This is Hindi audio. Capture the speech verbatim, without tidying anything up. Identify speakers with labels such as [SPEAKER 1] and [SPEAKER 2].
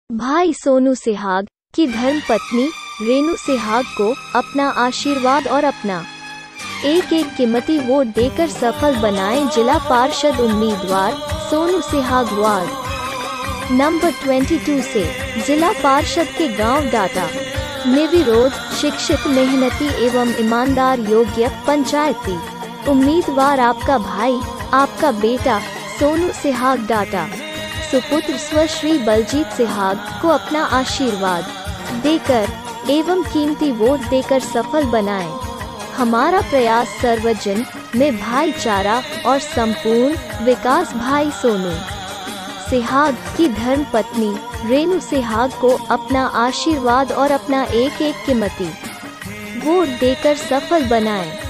[SPEAKER 1] भाई सोनू सिहाग की धर्मपत्नी रेणु सिहाग को अपना आशीर्वाद और अपना एक एक कीमती वोट देकर सफल बनाएं जिला पार्षद उम्मीदवार सोनू सिहाग वार्ड नंबर बाईस से जिला पार्षद के गांव डाटा निर्विरोध शिक्षित मेहनती एवं ईमानदार योग्य पंचायती उम्मीदवार आपका भाई आपका बेटा सोनू सिहाग डाटा सुपुत्र स्वश्री बलजीत सिहाग को अपना आशीर्वाद देकर एवं कीमती वोट देकर सफल बनाएं। हमारा प्रयास सर्वजन में भाईचारा और संपूर्ण विकास। भाई सोनू सिहाग की धर्मपत्नी रेणु सिहाग को अपना आशीर्वाद और अपना एक एक कीमती वोट देकर सफल बनाएं।